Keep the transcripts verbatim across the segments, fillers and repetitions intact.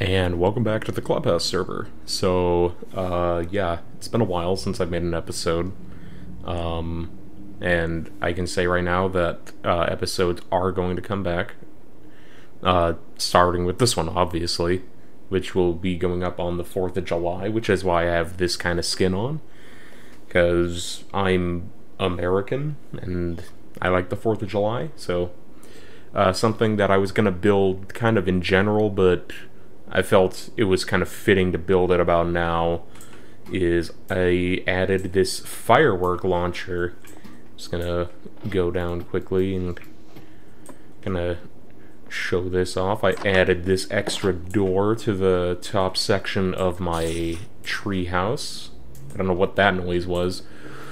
And welcome back to the Clubhouse server. So, uh, yeah, it's been a while since I've made an episode. Um, and I can say right now that uh, episodes are going to come back. Uh, starting with this one, obviously, which will be going up on the fourth of July, which is why I have this kind of skin on. Because I'm American, and I like the fourth of July, so... Uh, something that I was going to build kind of in general, but... I felt it was kind of fitting to build it about now, is I added this firework launcher. Just gonna go down quickly and gonna show this off. I added this extra door to the top section of my tree house. I don't know what that noise was.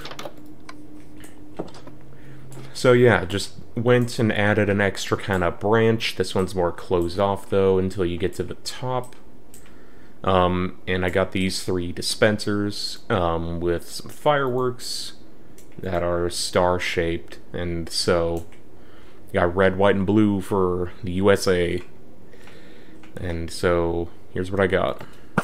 So yeah, just went and added an extra kind of branch. This one's more closed off though until you get to the top. Um, and I got these three dispensers um, with some fireworks that are star-shaped. And so, you got red, white, and blue for the U S A. And so, here's what I got.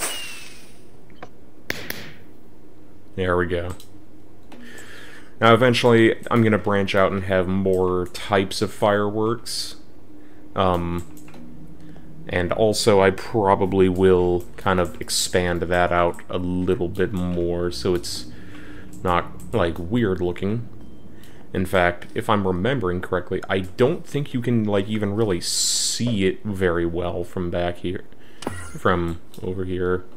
There we go. Now, eventually, I'm going to branch out and have more types of fireworks. Um, and also, I probably will kind of expand that out a little bit more, so it's not, like, weird looking. In fact, if I'm remembering correctly, I don't think you can, like, even really see it very well from back here. From over here.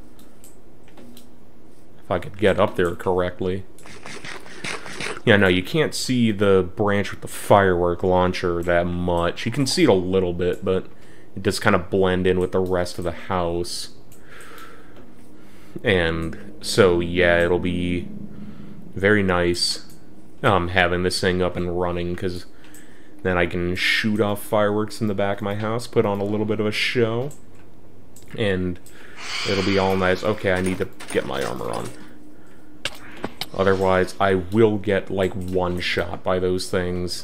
If I could get up there correctly. Yeah, no, you can't see the branch with the firework launcher that much. You can see it a little bit, but it does kind of blend in with the rest of the house. And so, yeah, it'll be very nice um, having this thing up and running, because then I can shoot off fireworks in the back of my house, put on a little bit of a show, and it'll be all nice. Okay, I need to get my armor on. Otherwise, I will get, like, one shot by those things.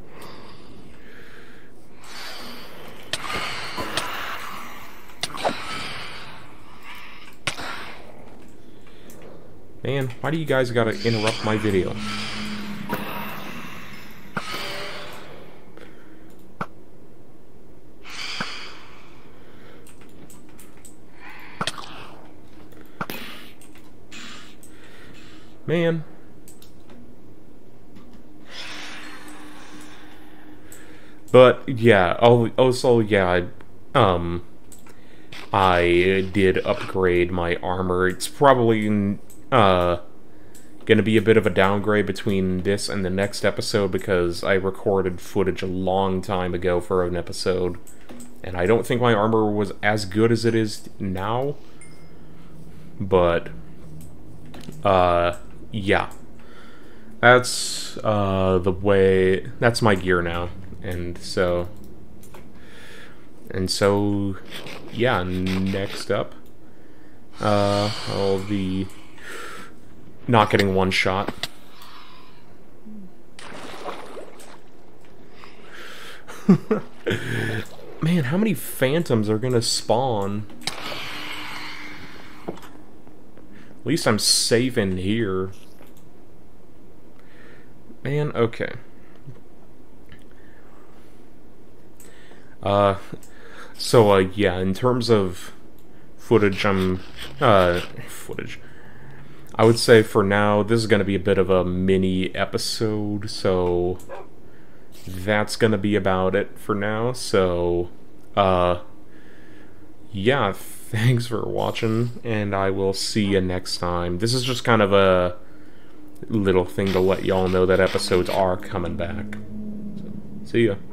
Man, why do you guys gotta interrupt my video? Man. But, yeah, also, yeah, um, I did upgrade my armor. It's probably, uh, gonna be a bit of a downgrade between this and the next episode, because I recorded footage a long time ago for an episode, and I don't think my armor was as good as it is now, but, uh... yeah, that's uh, the way, that's my gear now, and so, and so, yeah, next up, uh, I'll be not getting one shot. Man, how many phantoms are gonna spawn? At least I'm safe in here. Man, okay. Uh, so, uh, yeah, in terms of footage, I'm, uh, footage. I would say for now, this is gonna be a bit of a mini episode, so that's gonna be about it for now, so, uh, yeah, thanks for watching, and I will see you next time. This is just kind of a little thing to let y'all know that episodes are coming back. So, see ya.